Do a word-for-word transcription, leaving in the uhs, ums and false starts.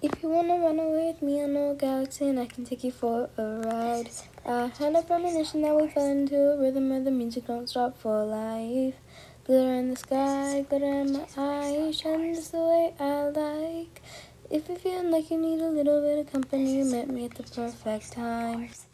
If you wanna run away with me on a galaxy and I can take you for a ride. I had a premonition that we fell into a rhythm where the music don't stop for life. Glitter in the sky, glitter in my eyes, shining just the way I like. If you feel like you need a little bit of company, you met me at the perfect time.